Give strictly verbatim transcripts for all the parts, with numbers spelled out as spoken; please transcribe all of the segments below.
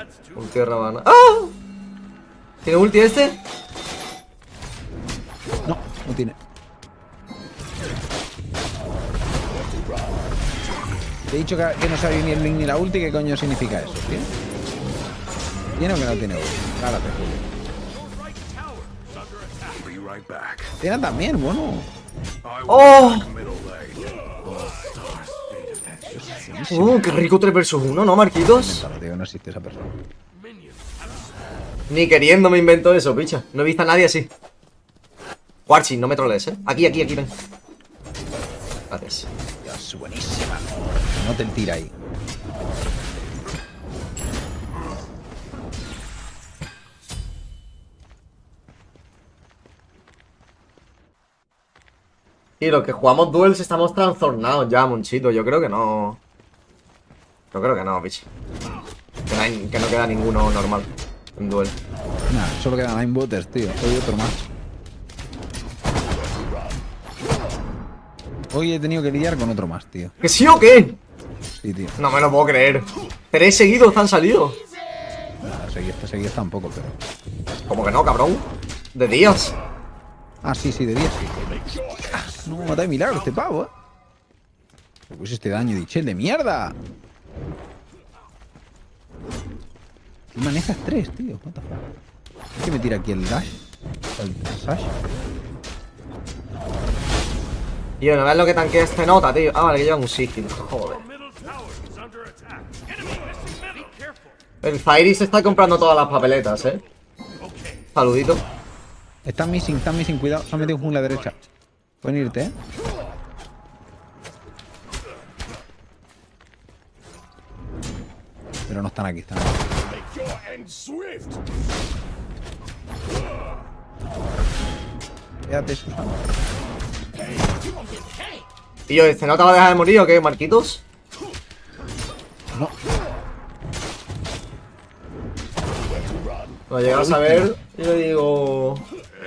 Ulti de Ravana. ¡Ah! ¿Tiene ulti este? No, no tiene. Te he dicho que, que no sabe ni el link ni la ulti. ¿Qué coño significa eso, tío? ¿Tiene o que no tiene ulti? Ahora te juro. Tiene también, bueno. ¡Oh! ¡Uh, qué rico tres versus uno, ¿no, Marquitos? Tío, no existe esa persona. Ni queriendo me invento eso, picha. No he visto a nadie así. Warchi, no me trolees, ¿eh? Aquí, aquí, aquí, ven. Gracias. Dios, buenísima. No te tira ahí. Y los que jugamos duels estamos trastornados ya, Monchito. Yo creo que no. Yo creo que no, picha. Que no, hay, que no queda ninguno normal en duel. Nah, solo quedan nine botters, tío. Hoy otro más. Hoy he tenido que lidiar con otro más, tío. ¿Que sí o qué? Sí, tío. No me lo puedo creer. Tres seguidos han salido. Nah, seguidos, seguidos tampoco, pero... ¿Cómo que no, cabrón? De días. Ah, sí, sí, de día sí. No me mata de milagro este pavo, eh. Pues este daño de Chel de mierda. Y manejas tres, tío. What the fuck. ¿Qué me tira aquí el dash? El sash. Tío, no ves lo que tanquea este nota, tío. Ah, vale, que lleva un sigil. Joder. El Zairi se está comprando todas las papeletas, eh. Saludito. Están missing, están missing. Cuidado, se han metido un la derecha. Pueden irte, eh. Pero no están aquí, están aquí. Quédate, Susana. Tío, ¿este nota va a dejar de morir o qué, Marquitos? No. Lo llegas a ver y le digo...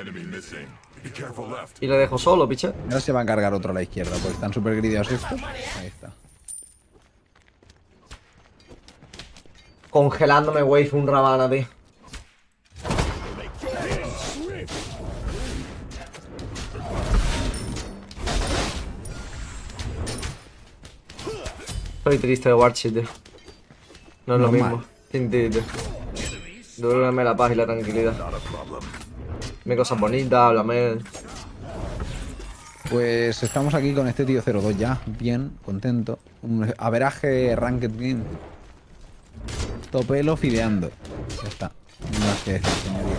Y le dejo solo, picha. Ahora se va a cargar otro a la izquierda porque están súper gridiados estos. Ahí está. Congelándome wave un Ravana, tío. Estoy triste de Warchi, tío. No es lo Normal. mismo. Sin ti, tío. Duérmeme la paz y la tranquilidad. Dime cosas bonitas, háblame. Pues estamos aquí con este tío cero dos ya. Bien, contento. Un averaje ranked bien. Topelo fideando. Ya está. No más que decir, señoría.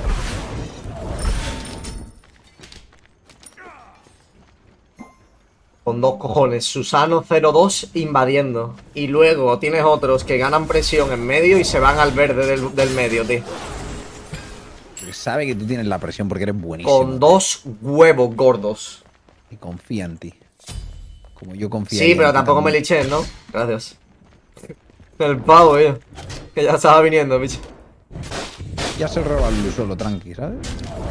Con dos cojones. Susano cero dos invadiendo. Y luego tienes otros que ganan presión en medio y se van al verde del, del medio, tío. Porque sabe que tú tienes la presión porque eres buenísimo. Con dos huevos gordos. Y confía en ti. Como yo confío. Sí, pero tampoco me liché, ¿no? Gracias. El pavo, tío. Que ya estaba viniendo, bicho. Ya se roba el solo, tranqui, ¿sabes?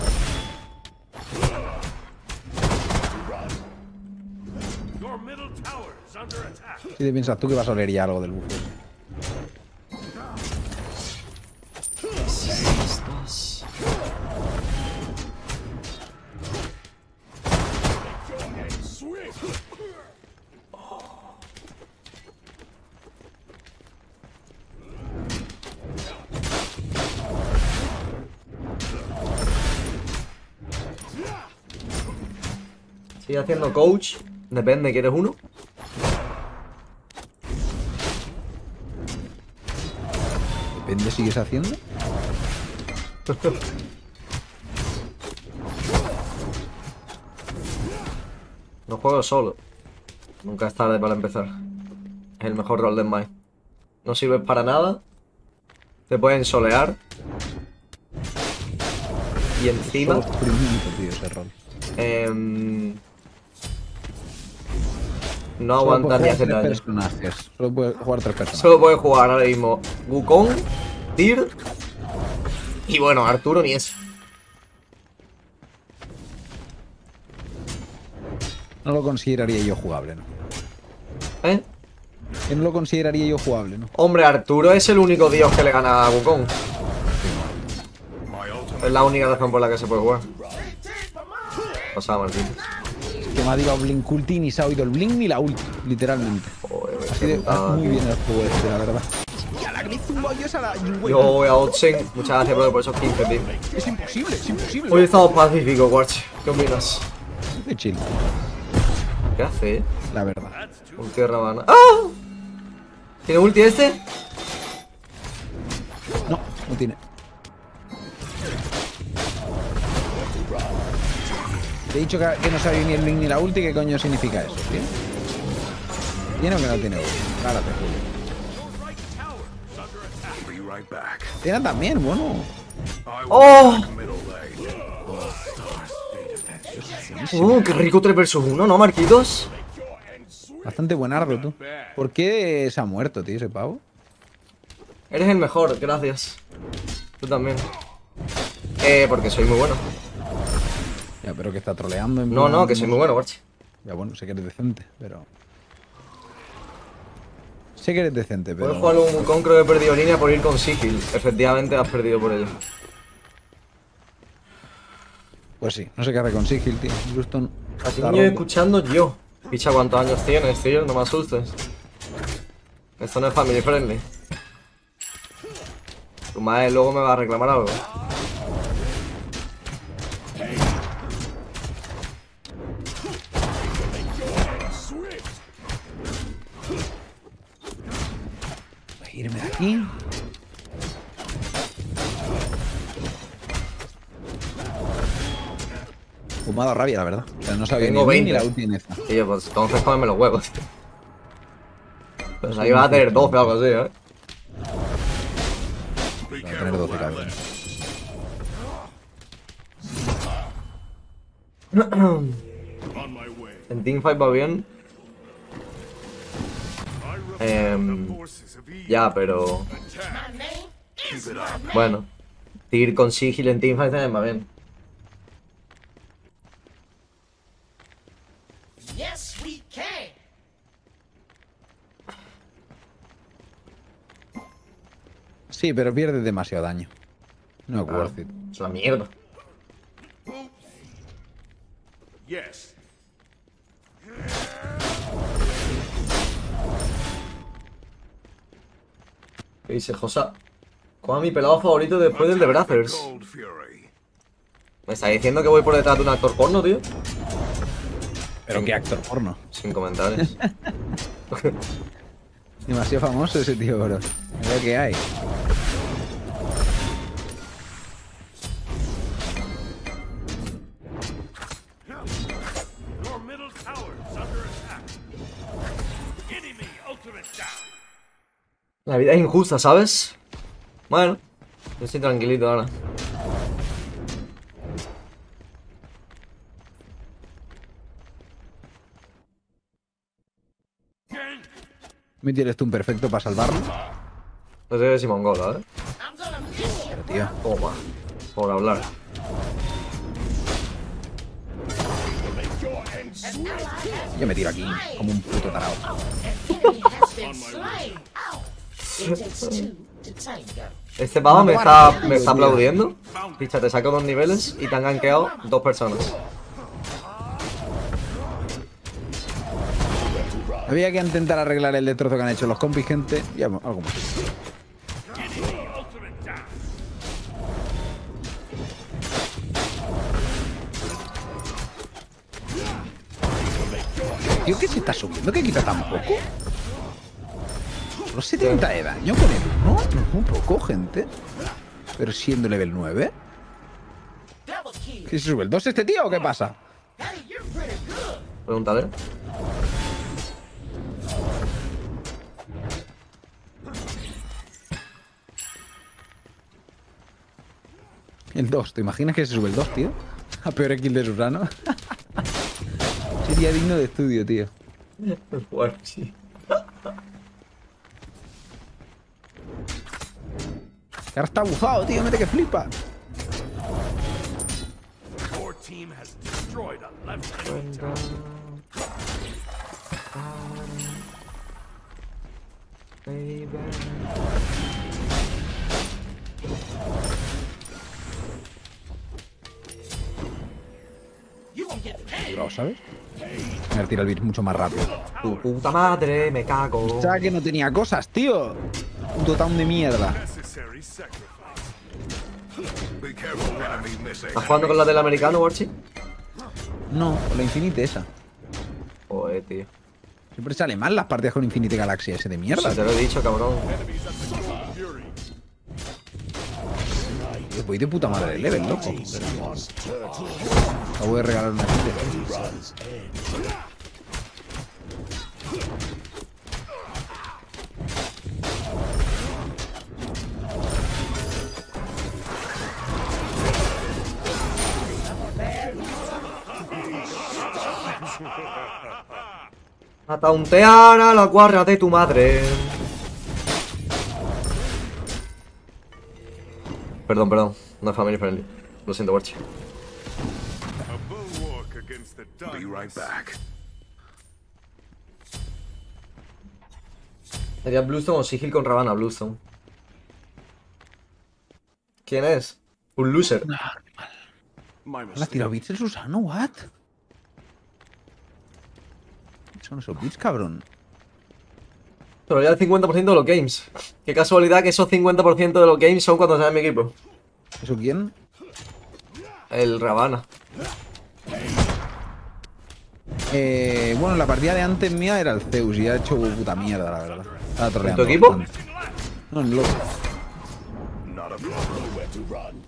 Si te piensas tú que vas a oler ya algo del bufo. Sigue haciendo coach. Depende, ¿quieres uno? Depende, ¿sigues haciendo? No juego solo. Nunca es tarde para empezar. Es el mejor rol de Smite. No sirves para nada. Te pueden solear. Y encima... Solo sufrimiento, tío, ese rol. Eh, no Solo aguantas ni puedes hacer jugar daño. tres personajes. Solo puedes jugar tres personajes. Solo puedes jugar ahora mismo Wukong, Tyr y bueno, Arturo ni eso. No lo consideraría yo jugable, ¿no? ¿Eh? Que no lo consideraría yo jugable, ¿no? Hombre, Arturo es el único dios que le gana a Wukong. Es la única razón por la que se puede jugar. Pasaba, Martín. Que me ha dicho Blink ulti, ni se ha oído el Blink ni la ulti, literalmente. Joder, Así de, putada, muy tío. bien el juego este, la verdad. Ya la gris un bollo a la Yo voy a Otsen. Muchas gracias, brother, por esos quince, tío. Es imposible, es imposible. Hoy he estado pacífico, Guarch. ¿Qué opinas? De chill, ¿Qué hace? la verdad. Ulti de Ravana. ¡Ah! ¿Tiene ulti este? No, no tiene. Te he dicho que, que no sabe ni el Blink ni la ulti. ¿Qué coño significa eso, tío? ¿Tiene o que no tiene ulti? Claro, te juro. Tiene también, bueno. ¡Oh! ¡Uh, qué rico tres versus uno, ¿no, Marquitos? Bastante buenardo, tú. ¿Por qué se ha muerto, tío, ese pavo? Eres el mejor, gracias. Tú también. Eh, porque soy muy bueno. Ya, pero que está troleando. En No, plan, no, que soy muy bueno, Guarch. Ya, bueno, sé que eres decente, pero... Sé que eres decente, pero... Puedes jugar un Wukong, creo que he perdido línea por ir con Sigil. Efectivamente, has perdido por ello. Pues sí, no sé qué hace con Sigil, tío. Houston A ti está me roto. escuchando yo. Picha, ¿cuántos años tienes, tío? No me asustes. Esto no es family friendly. Tu madre luego me va a reclamar algo. Voy a irme de aquí. Pues me ha dado rabia, la verdad. Pero no sabía Tengo ni, ni la veinte. ulti en esta. Tío, pues entonces cómeme los huevos. Pues ahí va a tener doce o algo así, ¿eh? Va a tener doce cabrones. En teamfight va bien. Em, ya, pero... Bueno. Ir con Sigil en teamfight también va bien. Yes, we can. Sí, pero pierdes demasiado daño. No es Ah, worth it. es una mierda. Yes. ¿Qué dice Josa? ¿Cuál es mi pelado favorito después del de Brothers? Cold Fury. ¿Me está diciendo que voy por detrás de un actor porno, tío? Pero qué actor porno. Sin comentarios. Demasiado famoso ese tío, bro. Es lo que hay. Your middle tower is under attack. Enemy ultimate down. La vida es injusta, ¿sabes? Bueno, yo estoy tranquilito ahora. ¿Me tienes tú un perfecto para salvarlo? No sé si mongola, ¿eh? I'm gonna miss you. Pero, tío. Toma. Por hablar. Yo me tiro aquí como un puto tarao. Enemy has been slain. Ow. It takes two to tango. Este pavo me está, me está aplaudiendo. Picha, te saco dos niveles y te han gankeado dos personas. Había que intentar arreglar el destrozo que han hecho los compis, gente. Y algo algo más. Enemy ultimate down. Tío, ¿qué se está subiendo? ¿Qué quita tan poco? Los setenta de daño con el uno. No es muy poco, gente. Pero siendo level nueve. Double kill. ¿Qué se sube el dos este tío o qué pasa? Hey, you're pretty good. Pregúntale. El dos, ¿te imaginas que se sube el dos, tío? A peor kill de Susano. Sería digno de estudio, tío. Bueno, sí. Que ahora está bufado, tío, mete que flipa. Your team has destroyed a left enemy tower. Baby. You won't get paid. Cuidado, ¿sabes? Me tira el beat mucho más rápido. Tu puta madre, me cago. ¿Sabes que no tenía cosas, tío? Un total de mierda. Necessary sacrifice. Be careful, enemy missing. ¿Estás jugando con la del americano, Warchi? No, con la Infinite esa. Joder, tío. Siempre sale mal las partidas con Infinite Galaxy ese de mierda. Si te lo he dicho, cabrón. Tío, voy de puta madre de level, loco. Acabo de regalar una kit. A tauntear a la guarra de tu madre. Perdón, perdón. No es family friendly. Lo siento, Warchi. A bulwark against the Be right darkness. back. Sería Bluestone o Sigil con Ravana, Bluestone. ¿Quién es? Un loser. My ¿La has mistake. tirado bits el Susano? ¿What? ¿Qué son esos bits, cabrón? Pero ya el cincuenta por ciento de los games. Qué casualidad que esos cincuenta por ciento de los games son cuando sale mi equipo. ¿Eso quién? El Ravana. Eh, bueno, la partida de antes mía era el Zeus y ha hecho puta mierda, la verdad. Estaba troleando ¿En tu equipo? bastante. No, en loco. Not a problem.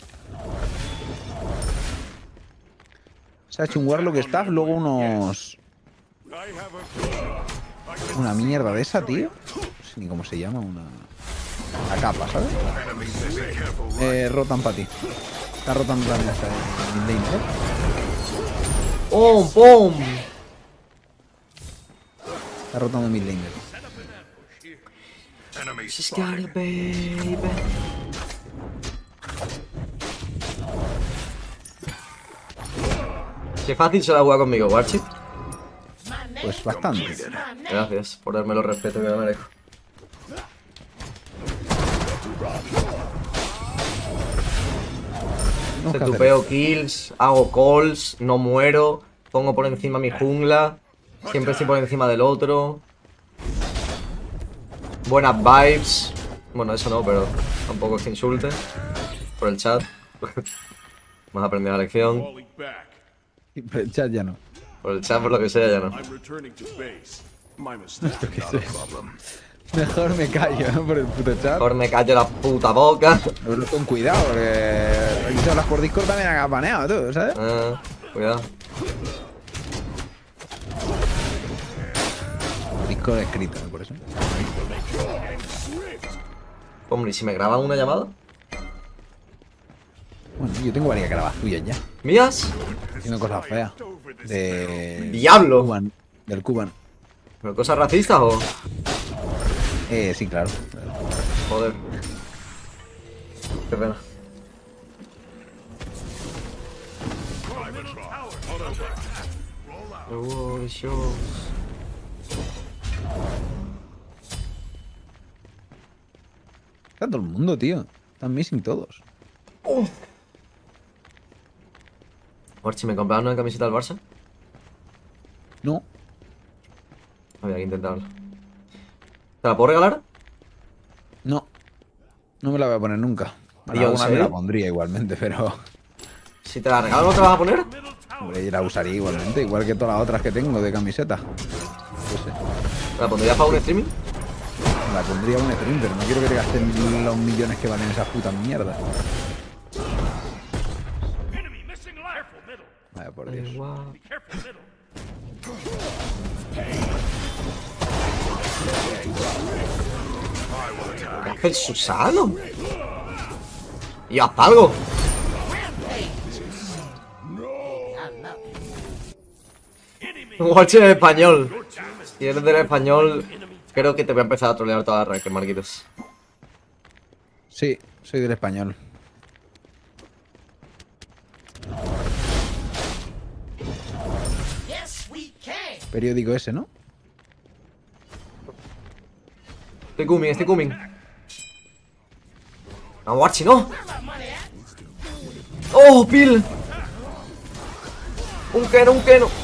Se ha hecho un Warlock Staff, luego unos... I have a Una mierda de esa, tío. No sé ni cómo se llama, una... La capa, ¿sabes? Enemy missing. Careful. Eh, rotan para ti. Está rotando también esta de midlane, ¿eh? ¡Pum, pum! Está rotando midlane. Enemy She's spotted. got it, baby. Qué fácil se la juega conmigo, Warchi. My name Pues bastante. is my name. Gracias por darme los respetos que me merezco. Tenemos Se que hacer tupeo kills, hago calls, no muero, pongo por encima mi jungla, siempre estoy por encima del otro. Buenas vibes. Bueno, eso no, pero tampoco es que insulte. Por el chat. Hemos aprendido la lección. falling back. esto. Pero el chat ya no. Por el chat, por lo que sea, ya no. I'm returning to base. My mistake. Not a problem. Mejor me callo, ¿no? Por el puto chat. Mejor me callo la puta boca. Pero con cuidado, porque aquí si hablas por Discord también hagas baneado, tú, ¿sabes? Ah, cuidado. Discord escrito, ¿no? Por eso. Hombre, ¿y si me graban una llamada? Bueno, yo tengo varias grabadas tuyas ya. ¿Mías? Haciendo cosas feas. De... ¡Diablo! Cuban. Del Cuban. ¿Pero cosas racistas o...? Eh, sí, claro. Joder. Qué pena. Oh, Dios. Está todo el mundo, tío. Están missing todos. Warchi, ¿me compraron una camiseta del Barça? No. Había que intentarlo. ¿Te la puedo regalar? No. No me la voy a poner nunca. Bueno, ¿Y en alguna me serio? la pondría igualmente, pero... Si te la regalo, ¿no te la vas a poner? Hombre, la usaría igualmente, igual que todas las otras que tengo de camiseta. Yo sé. ¿Te la pondrías para un streaming? La pondría un stream, pero no quiero que te gasten los millones que valen esas putas mierdas. Enemy missing life. Careful middle. Vaya por Dios. Guau. Be careful middle. ¿Qué hace el Susano? Y haz algo. Watch en español. Si eres del español, creo que te voy a empezar a trolear toda la red, Marquitos. Sí, soy del español. Yes, we can. Periódico ese, ¿no? Estoy coming, estoy coming. No, Warchi, no. Oh, Pil. Un Keno, un Keno.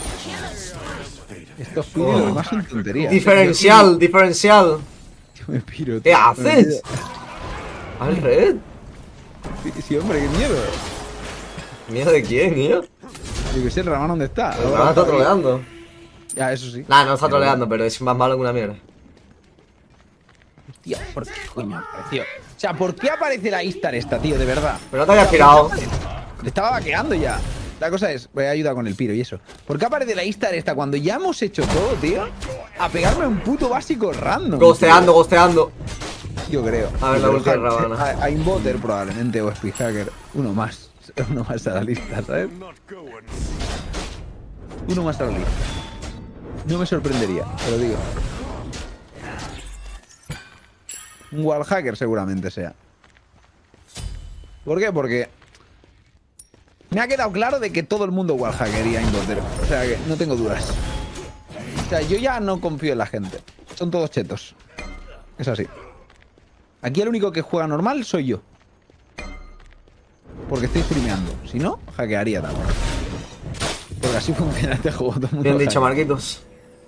Estos pibes lo demás son tonterías. Diferencial, diferencial. Yo me piro. ¿Qué tío. haces? Al red. Sí, sí, hombre, qué miedo. ¿Miedo de quién, tío? Yo que sé, el Ramán, ¿dónde está? El Ramán está troleando. Ya, eso sí. Nah, no está troleando, pero es más malo que una mierda. Tío, ¿por qué coño apareció? O sea, ¿por qué aparece la Istar esta, tío? De verdad. Pero no te habías tirado. Le estaba vaqueando ya. La cosa es, voy a ayudar con el piro y eso. ¿Por qué aparece la Istar esta cuando ya hemos hecho todo, tío? A pegarme un puto básico random. Gosteando, gosteando. Yo creo. A ver, la Pero ulti de ja- Ravana. a- a Invoter probablemente o Speedhacker. Uno más. Uno más a la lista, ¿sabes? Not going. Uno más a la lista. No me sorprendería, te lo digo. Un wallhacker seguramente sea. ¿Por qué? Porque me ha quedado claro de que todo el mundo wallhackería Invoter. O sea que no tengo dudas. O sea, yo ya no confío en la gente. Son todos chetos. Es así. Aquí el único que juega normal soy yo. Porque estoy streameando. Si no, hackearía también. Porque así funciona este juego. Todo el mundo Bien dicho, hackea. Marquitos.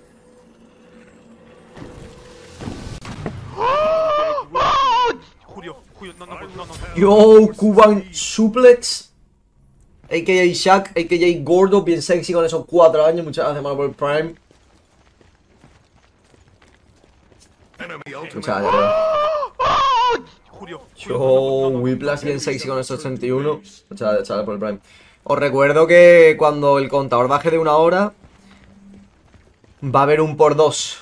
Julio, Julio, no, no, no, no. Yo, Cuban Suplex. A K A Shaq, A K A Gordo, bien sexy con esos cuatro años. Muchas gracias, mano, por el Prime. Enemy ultimate. Muchas gracias, bro. Julio, Yo, Whiplash, bien sexy con esos treinta y uno. Muchas gracias, chaval, por el Prime. Os recuerdo que cuando el contador baje de una hora, va a haber un por dos.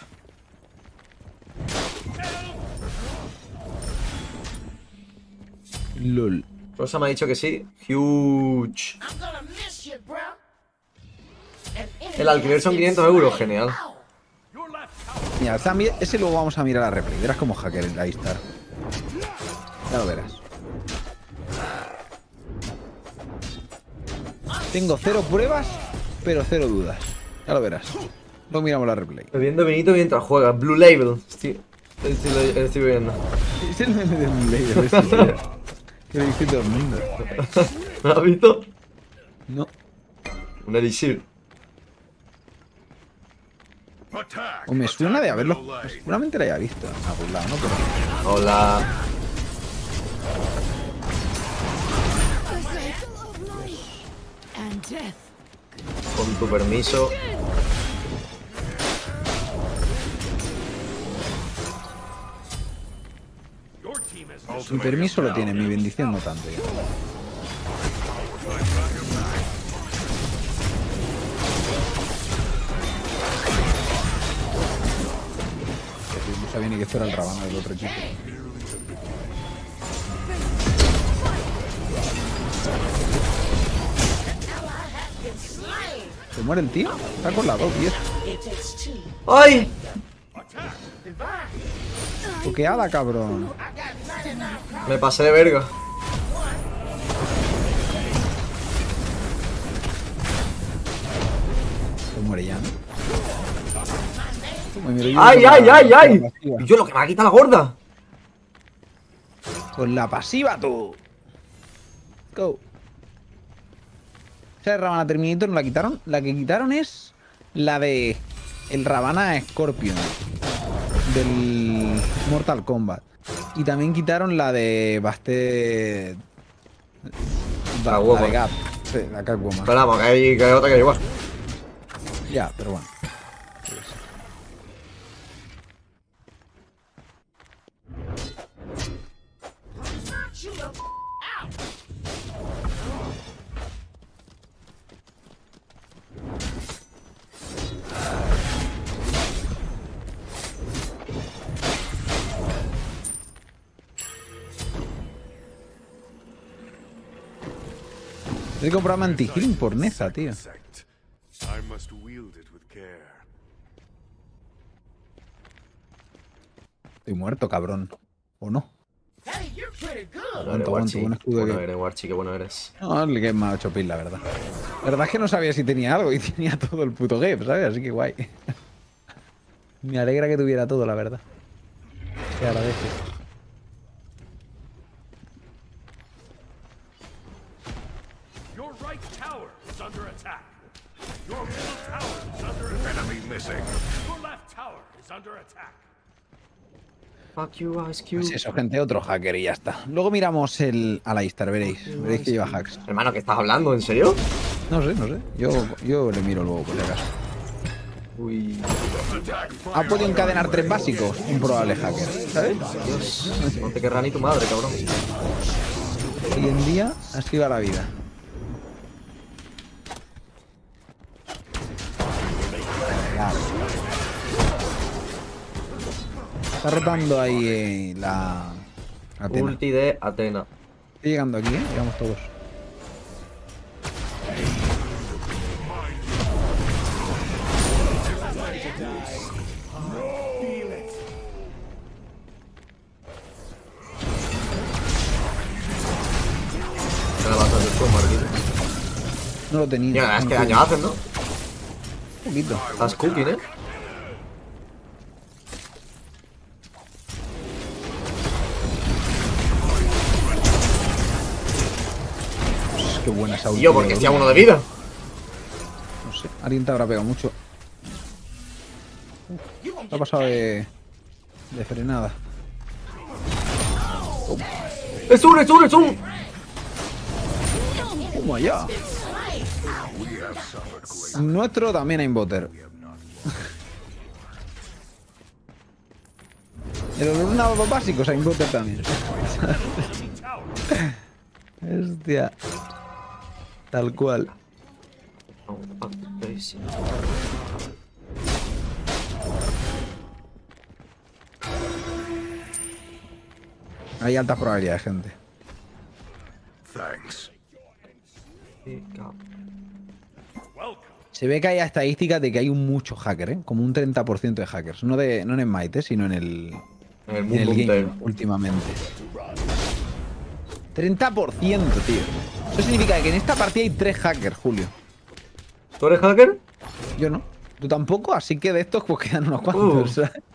LOL. Rosa me ha dicho que sí. Huge. I'm gonna miss you, bro. An enemy El alquiler son has been quinientos euros, slain. genial. your left tower. Mira, también ese lo vamos a mirar a la replay. Verás como hacker en la Istar. Ya lo verás. Tengo cero pruebas, pero cero dudas. Ya lo verás. Luego miramos la replay. Bebiendo vinito mientras juegas. Blue Label. Estoy, estoy, estoy bebiendo. Es el meme de un layer ese, tío. Que lo dice todo el mundo. ¿Me has visto? No. Un elixir. Attack. O me suena de haberlo. Attack below lane. Seguramente lo haya visto en algún lado, ¿no? Pero Hola. And death. Con tu permiso. Your team has mi permiso lo tiene, mi bendición no tanto. Ya. No sabía ni que esto era el Ravana del otro equipo. ¿Se muere el tío? Está con la dos, tío. It takes two. ¡Ay! Toqueada, cabrón. Me pasé de verga. Se muere ya, ¿no? Toma, mira, yo ¡Ay, con ay, la- ay, con ay! la pasiva. Y yo, lo que me ha quitado la gorda. Con la pasiva, tú. Go. Esa de Ravana Terminator no la quitaron. La que quitaron es la de el Ravana Scorpion del Mortal Kombat. Y también quitaron la de Bastet. La, la Catwoman. de Gap. Sí, la Catwoman. Esperamos, que hay, que hay otra que hay igual. Ya, pero bueno. Knock you the f- out. He comprado anti-healing por Neza, tío. insect. I must wield it with care. Estoy muerto, cabrón. ¿O no? Hey, you're pretty good. Bueno Aguanta, eres, aguanta, Warchi. buen escudo Bueno que- eres, Warchi, qué bueno eres. No, el game me ha hecho pil, la verdad. La verdad es que no sabía si tenía algo y tenía todo el puto game, ¿sabes? Así que guay. Me alegra que tuviera todo, la verdad. Se agradece. Your right tower is under attack. Your middle tower is under attack. Enemy missing. Your left tower is under attack. Fuck you, Ice Cube. Pues eso, gente, otro hacker y ya está. Luego miramos el Alistar, veréis. Veréis que lleva hacks. Hermano, ¿qué estás hablando? ¿En serio? No sé, no sé. Yo, yo le miro luego, por si acaso. Uy. Ha podido encadenar tres básicos, un probable hacker, ¿sabes? Dios. No te querrá ni tu madre, cabrón. Hoy en día, así va la vida. Claro. Está rotando ahí eh, la... Atena. Ulti de Atena. Estoy llegando aquí, ¿eh? Llegamos todos. Te la vas a hacer tú, Marquito. No lo tenía. Mira, es que Un daño hacen, ¿no? poquito. Estás cooking, ¿eh? Pues qué buena esa ulti. Yo, porque sea uno de vida. No sé, alguien te habrá pegado mucho. Te ha pasado de... de frenada. ¡Es un, es un, es un! ¡Toma ya! Nuestro también hay botter. En los ordenados básicos hay botter también. Hostia. Tal cual. Hay altas probabilidades, gente. Thanks. Se ve que hay estadísticas de que hay un mucho hacker, ¿eh? Como un treinta por ciento de hackers. No, de, no en el Might, ¿eh? Sino en el, En el en mundo el game entero. últimamente. treinta por ciento, tío. Eso significa que en esta partida hay tres hackers, Julio. ¿Tú eres hacker? Yo no. Tú tampoco, así que de estos pues quedan unos cuantos, Uh. ¿sabes?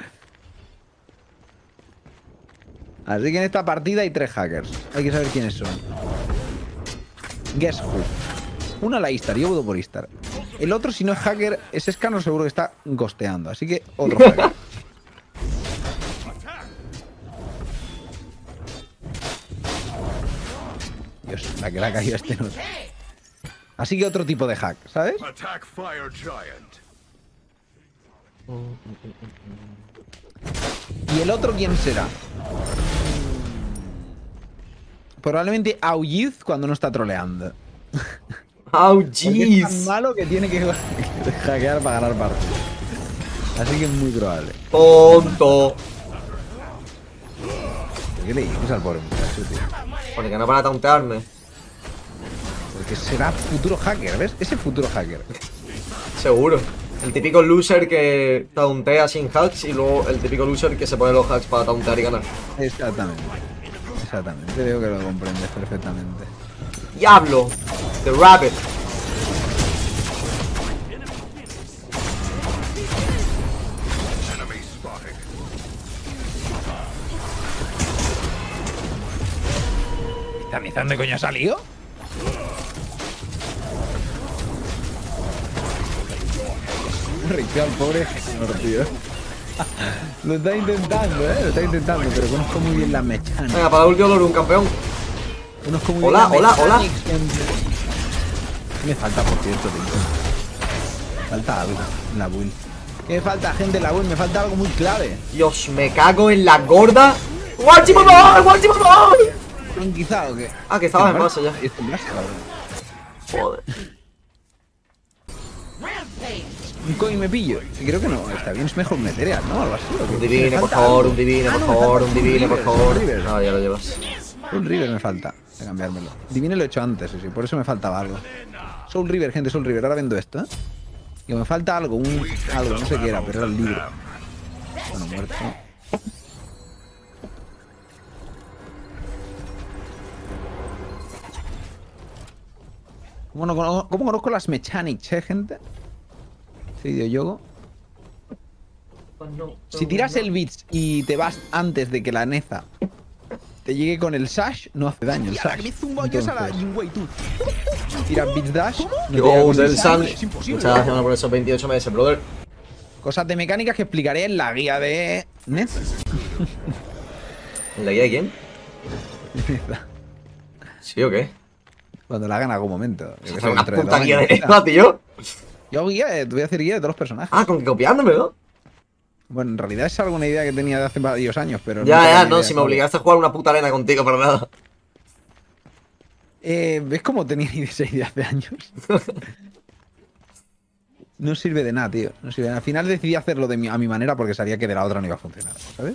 Así que en esta partida hay tres hackers. Hay que saber quiénes son. Guess who. Una la Istar, yo voto por Istar. El otro, si no es hacker, es Escano, seguro que está gosteando. Así que otro hacker. Dios, la que le ha caído a este no. Así que otro tipo de hack, ¿sabes? Attack Fire Giant. ¿Y el otro quién será? Probablemente Aulliz cuando no está troleando. ¡Oh, Porque es tan jeez! malo que tiene que hackear para ganar partidas. Así que es muy probable. ¡Tonto! ¿Por qué le dices al pobre muchacho, tío? Porque no para tauntearme. Porque será futuro hacker, ¿ves? Ese futuro hacker. Seguro. El típico loser que tauntea sin hacks y luego el típico loser que se pone los hacks para tauntear y ganar. Exactamente. Exactamente. Veo que lo comprendes perfectamente. ¡Diablo! The Rabbit. Enemy spotted. ¿Tamizán de coño ha salido? Riqueo al pobre señor, tío. Lo está intentando, eh. Lo está intentando, pero conozco muy bien las mechanics. Venga, para el último loro un campeón. Conozco muy Hola, bien las hola, hola. mechanics, gente. Me falta, por cierto, tío. Falta algo en la build. ¿Qué me falta, gente, en la build? Me falta algo muy clave. Dios, me cago en la gorda. ¡Guachi, mamá! ¡Guachi, mamá! ¿Quizá o qué? Ah, que estabas en base ya. Y esto en base, cabrón. Joder. Rampage. Un coin me pillo. Y creo que no, está bien, es mejor un Ethereal, ¿no? Algo así. ¿o qué? Un divine, Me por falta favor, algo. un divine, Ah, por no, me favor, falta un divine, por River, favor. un River. Ah, ya lo llevas. Soul River me falta de cambiármelo. Divine lo he hecho antes, sí, sí, por eso me faltaba algo. Soul River, gente, Soul River. Ahora vendo esto, ¿eh? Y me falta algo, un algo, no sé qué era, pero era el libro. Bueno, muerto. ¿Cómo, no conozco, ¿Cómo conozco las mechanics, eh, gente? Este videojuego. Si tiras el Beats y te vas antes de que la Neza te llegue con el Sash, no hace daño el Sash. Entonces, tiras Beats Dash, no te llega Yo, con del el Sun. Sash. Muchas gracias por esos veintiocho meses, brother. Cosas de mecánicas que explicaré en la guía de Neza. ¿En la guía de quién? Neza. ¿Sí o qué? Cuando la haga en algún momento. Yo que sé, Una dentro de puta dos guía de años, Neza, tío. Yo guía, de- te voy a hacer guía de todos los personajes. Ah, con que copiándomelo. Bueno, en realidad es alguna idea que tenía de hace varios años, pero... Ya, nunca ya, tenía no, idea si me cuál. obligaste a jugar una puta arena contigo, pero nada. Eh, ¿Ves cómo tenía esa idea hace años? No sirve de nada, tío. No sirve de nada. Al final decidí hacerlo de mi, a mi manera porque sabía que de la otra no iba a funcionar, ¿sabes?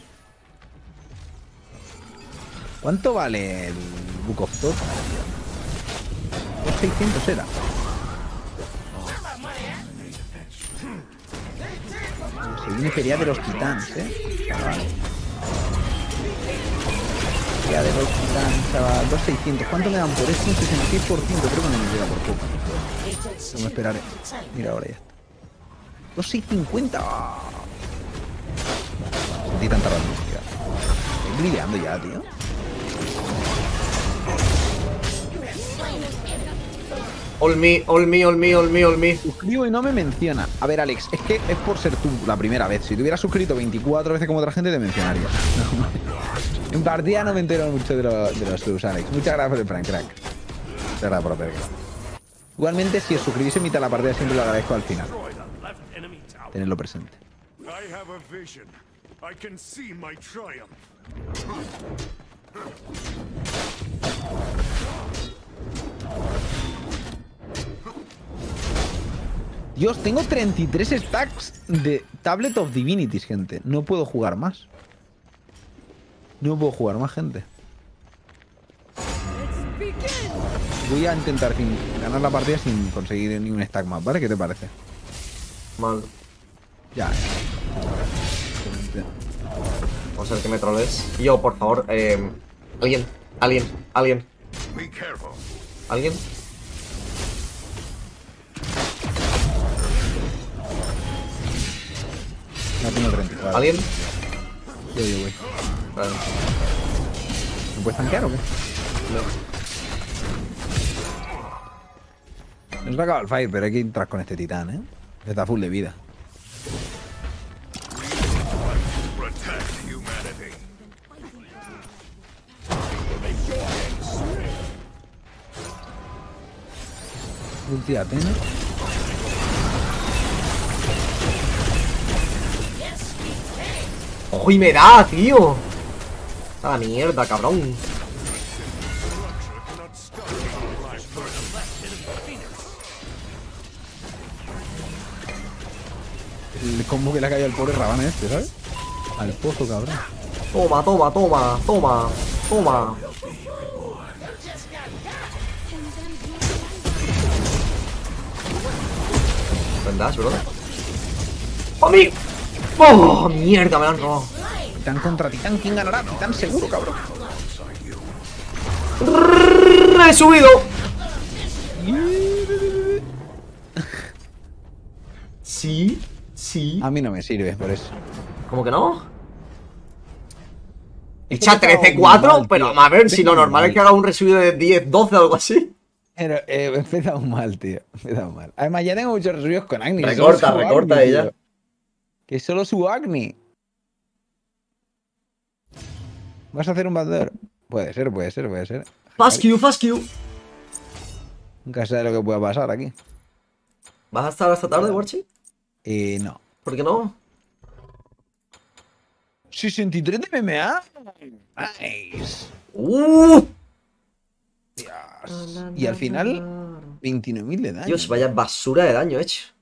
¿Cuánto vale el Book of Thought? seiscientos era. Se viene Feria de los Titanes, eh. Chaval. Feria de los Titanes, chaval. dos mil seiscientos. ¿Cuánto me dan por esto? Un sesenta y seis por ciento. Creo que no me llega por poco. No me esperaré. Mira, ahora ya está. dos mil seiscientos cincuenta. ¡Ah! Sentí tanta rabia. Estoy grileando ya, tío. All me, all me, all me, all me, all me. Suscribo y no me menciona. A ver, Alex, es que es por ser tú la primera vez. Si te hubieras suscrito veinticuatro veces como otra gente, te mencionaría. No, en partida no me entero mucho de, lo, de los subs, Alex. Muchas gracias por el prank, crack. Muchas gracias por el prank. Igualmente, si os suscribís en mitad de la partida, siempre lo agradezco al final. Destroy the left enemy tower. Tenedlo presente. I have a vision. I can see my triumph. Dios, tengo treinta y tres stacks de Tablet of Divinities, gente. No puedo jugar más. No puedo jugar más, gente. Voy a intentar sin ganar la partida sin conseguir ni un stack más, ¿vale? ¿Qué te parece? Mal. Ya. Vamos a ver qué me troles. Yo, por favor, eh. Alguien, alguien, alguien, Be careful. alguien. No tengo treinta y cuatro. ¿Alguien? Yo, yo voy. Vale. ¿Me puedes tanquear o qué? Nos va a acabar el fight, pero hay que entrar con este titán, ¿eh? Está full de vida. Protect humanity. Ulti Athena. ¡Ojo, y me da, tío! A la mierda, cabrón. El combo que le ha caído al pobre Rabán este, ¿sabes? Al pozo, cabrón. Toma, toma, toma, toma, toma. ¿Vendás, brother? ¡Oh, mi! ¡Oh, mierda! Me la han robado. Titán contra Titán, ¿quién ganará? Titán seguro, cabrón. ¡He subido! Sí, sí. A mí no me sirve por eso. ¿Cómo que no? Es que Echa he estado trece muy cuatro, mal, pero tío. a ver, si Vengo lo muy normal mal. es que haga un resubido de diez, doce o algo así. Pero eh, he empezado mal, tío. He empezado mal. Además, ya tengo muchos resubidos con Agni. Recorta, Solo subo recorta Agni, ella. tío. Que solo subo Agni. ¿Vas a hacer un backdoor? Puede ser, puede ser, puede ser. Fast Q, fast Q. Nunca sabes lo que pueda pasar aquí. ¿Vas a estar hasta tarde, Warchi? Eh, no. ¿Por qué no? sesenta y tres de M M A. Nice. ¡Uh! Dios. Y al final, veintinueve mil de daño. Dios, vaya basura de daño hecho.